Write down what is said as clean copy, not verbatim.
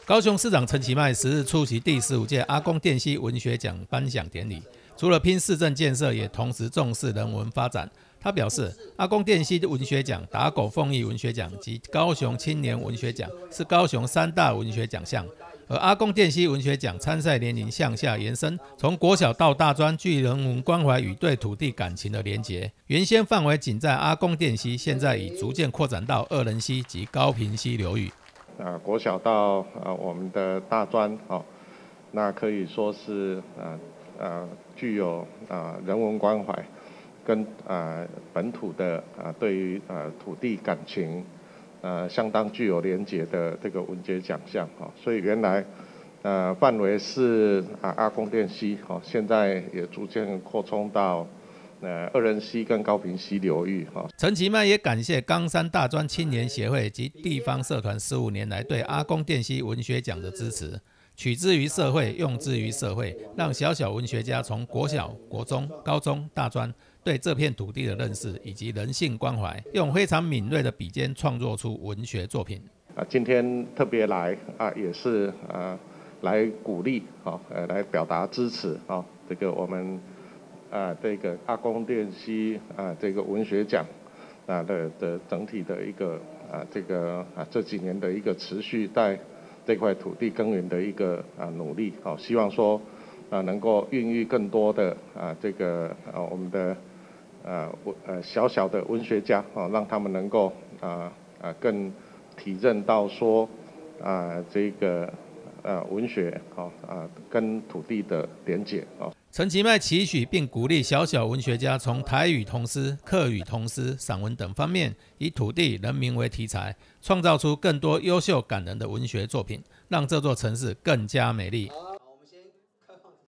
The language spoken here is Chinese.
高雄市长陈其迈10日出席第15届阿公店溪文学奖颁奖典礼，除了拼市政建设，也同时重视人文发展。他表示，阿公店溪文学奖、打狗凤义文学奖及高雄青年文学奖是高雄3大文学奖项。而阿公店溪文学奖参赛年龄向下延伸，从国小到大专，具人文关怀与对土地感情的连结。原先范围仅在阿公店溪，现在已逐渐扩展到二仁溪及高屏溪流域。 国小到我们的大专那可以说是具有人文关怀跟本土的对于土地感情相当具有连结的这个文学奖项所以原来范围是阿公店溪现在也逐渐扩充到二仁溪跟高屏溪流域陈其迈也感谢冈山大专青年协会及地方社团15年来对阿公店溪文学奖的支持，取之于社会，用之于社会，让小小文学家从国小、国中、高中、大专对这片土地的认识以及人性关怀，用非常敏锐的笔尖创作出文学作品。 今天特别来也是来鼓励来表达支持这个我们这个阿公店溪这个文学奖的整体的一个这个这几年的一个持续在这块土地耕耘的一个努力希望说能够孕育更多的这个我们的小小的文学家让他们能够更体认到说这个文学跟土地的连结陈其迈期许并鼓励小小文学家从台语童诗、客语童诗、散文等方面，以土地人民为题材，创造出更多优秀感人的文学作品，让这座城市更加美丽。